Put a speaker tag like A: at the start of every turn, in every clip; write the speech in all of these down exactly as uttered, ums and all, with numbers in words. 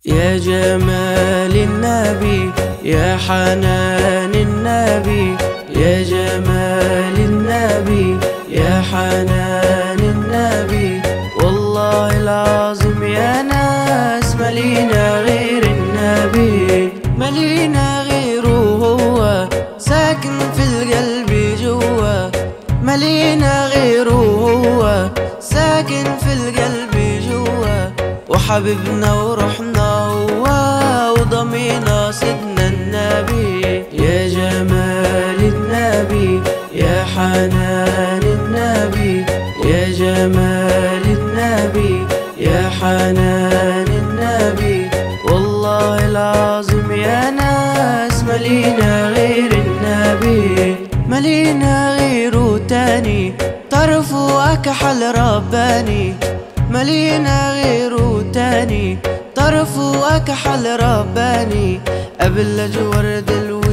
A: يا جمال النبي، يا حنان النبي، يا جمال النبي، يا حنان النبي. والله العظيم يا ناس ملينا غير النبي، ملينا غيره هو ساكن في القلب جوا، ملينا غيره هو ساكن في القلب جوا. وحبيبنا وروحنا هو وضمينا سيدنا النبي. يا جمال النبي، يا حنان النبي، يا جمال النبي، يا حنان النبي. والله العظيم يا ناس ملينا غير النبي، ملينا غيره تاني طرفه أكحل رباني، ملينا غيره تاني طرفه أكحل رباني. أبلج ورد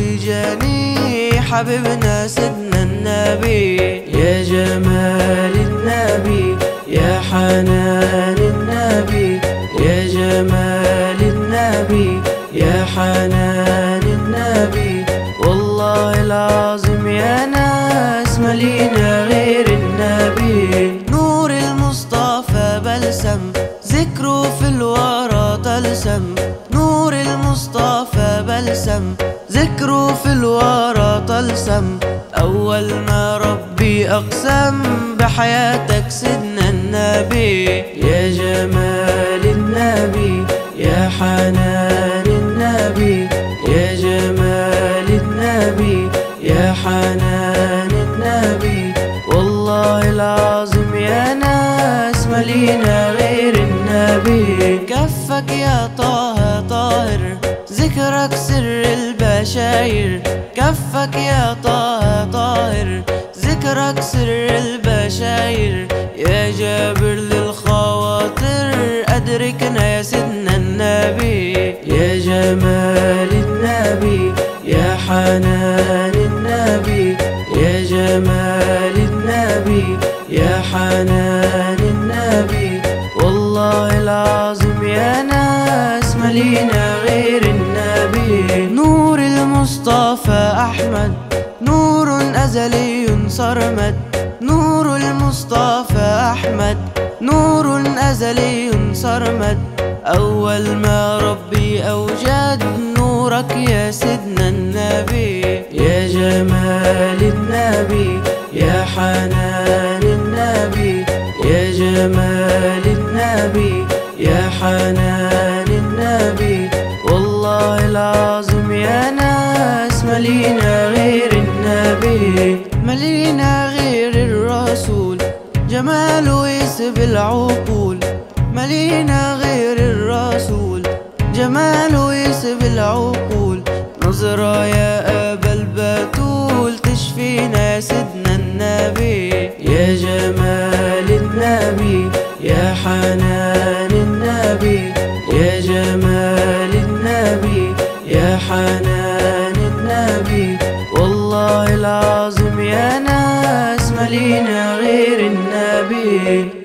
A: الويجاني حبيبنا سيدنا النبي. يا جمال النبي، يا حنان النبي، يا جمال النبي، يا حنان النبي. والله العظيم يا ناس ملينا غير النبي. نور المصطفى بلسم ذكره في الورى طلسم، نور المصطفى بلسم ذكره في الورى طلسم. أول ما ربي أقسم بحياتك سيدنا النبي. يا جمال النبي، يا حنان النبي، يا جمال النبي، يا حنان النبي. والله العظيم يا ناس ملينا غير النبي. كفك يا طه طاهر ذكرك سر البشاير، كفك يا طه طاهر ذكرك سر البشاير. يا جابر للخواطر أدركنا يا سيدنا النبي. يا جمال النبي، يا حنان النبي، يا جمال النبي، يا حنان النبي. والله العظيم يا ناس ملينا غير النبي. نور المصطفى أحمد نور أزلي صرمد، نور المصطفى أحمد نور أزلي صرمد. أول ما ربي أوجد نورك يا سيدنا النبي. يا جمال النبي، يا حنان النبي، يا جمال النبي، يا حنان النبي. والله العظيم يا ناس ملينا غير النبي، ملينا غير الرسول جماله يسب العقول، ملينا غير الرسول جماله يسب العقول. نظرة يا أبا البتول تشفينا يا سيدنا النبي. يا جمال النبي، يا حنان النبي، يا جمال النبي، يا حنان النبي. والله العظيم يا ناس ملينا غير النبي.